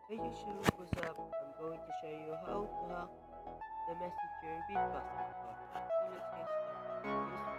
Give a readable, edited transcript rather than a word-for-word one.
Hey YouTube, what's up? I'm going to show you how to hack the Messenger Bitbucket account. So let's get started.